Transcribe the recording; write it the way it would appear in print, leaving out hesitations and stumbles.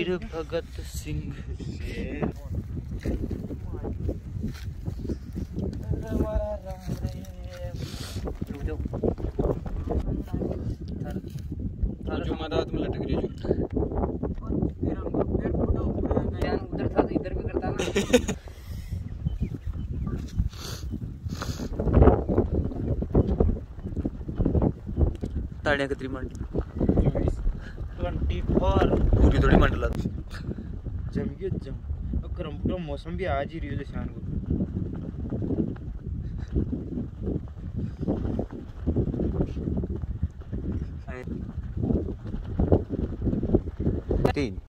वीर भगत सिंह शेर जो रात में लटक रही जो उधर था इधर भी करता ना। ताड़ियां कितनी मंडी 24 पूरी थोड़ी मंडला जम गया जम। गर्म मौसम भी आज ही रही है शाम को। तीन